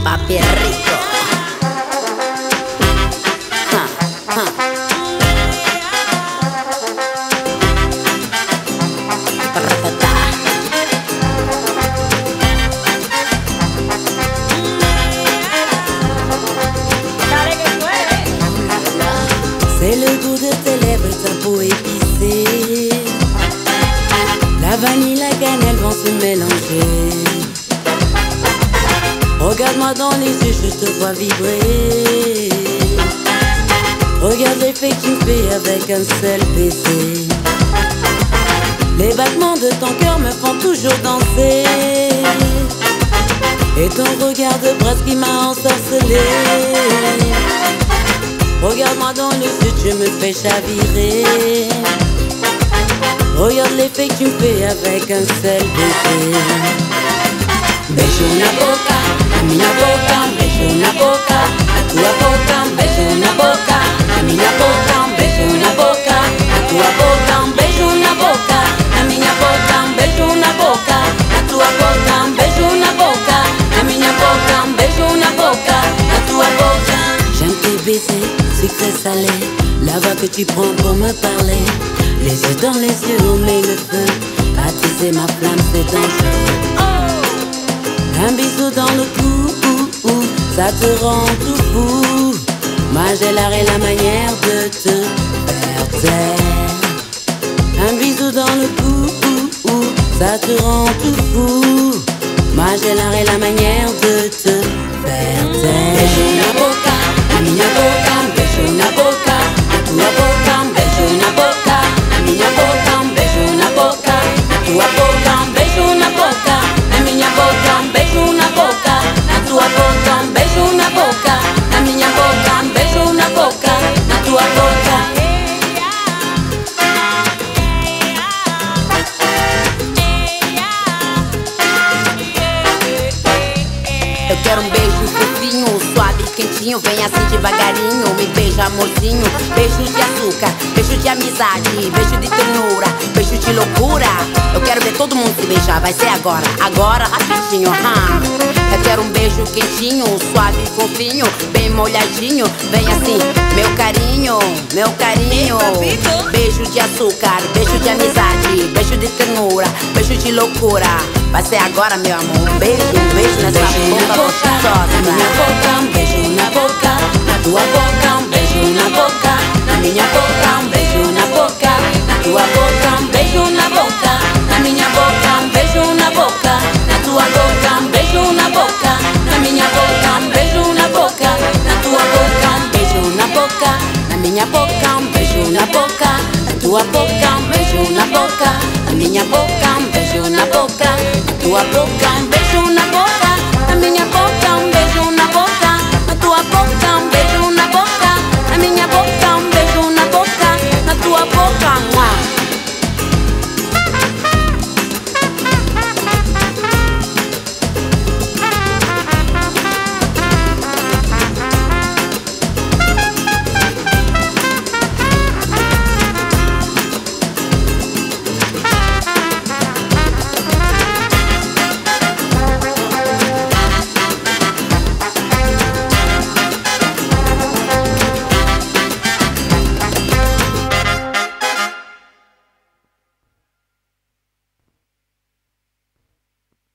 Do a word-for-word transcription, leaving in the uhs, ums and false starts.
papi rico. Ha, ha. C'est le goût de tes lèvres, ta peau épicée. La vanille, la cannelle vont se mélanger. Regarde-moi dans les yeux, je te vois vibrer. Regarde l'effet que tu me fais avec un seul baiser. Les battements de ton cœur me font toujours danser. Et ton regard de bras qui m'a ensorcelé. Regarde-moi dans les yeux, tu me fais chavirer. Regarde l'effet que tu me fais avec un seul baiser. Beijo na boca, na minha boca, beijo na boca, na tua boca, beijo na boca, na minha boca, beijo na boca, na tua boca, beijo na boca, na minha boca, beijo na boca, na tua boca, beijo na boca, na minha boca, beijo na boca, na tua boca. J'aime tes baisers, sucré salé, la voix que tu prends pour me parler. Les yeux dans les yeux, on met le feu. Attiser ma flamme, c'est dangereux. Un bisou dans le cou, ça te rend tout fou. Moi j'ai l'art et la manière de te faire taire. Un bisou dans le cou, ça te rend tout fou. Moi j'ai l'art et la manière de te faire taire. Beijo na boca, na minha boca, beijo na boca, na tua boca, beijo na boca, na minha boca, beijo na boca, na tua boca, beijo na boca, na minha boca, beijo na boca, na tua boca, beijo na boca, na minha boca, beijo na boca, na tua boca. Eu quero um beijo fofinho, suave, quentinho. Vem assim devagarinho, me beija, amorzinho. Beijo de açúcar, beijo de amizade, beijo de ternura, beijo de loucura. Eu quero ver todo mundo se beijar, vai ser agora, agora, rapidinho, hum. Eu quero um beijo quentinho, suave, fofinho, bem molhadinho. Vem assim, meu carinho, meu carinho. Beijo de açúcar, beijo de amizade, beijo de ternura, beijo de loucura. Vai ser agora, meu amor. Um beijo, um beijo nessa boca gostosa. Na minha boca, um beijo na boca, na tua boca, um beijo na boca, na minha boca, um beijo na boca, na tua boca, um beijo na boca, na minha boca, um beijo na boca, na tua boca, um beijo na boca, na minha boca, um beijo na boca, na tua boca, um beijo na boca, na minha boca, um beijo na boca, na tua boca, um beijo na boca, na minha boca, um beijo na boca, na tua boca.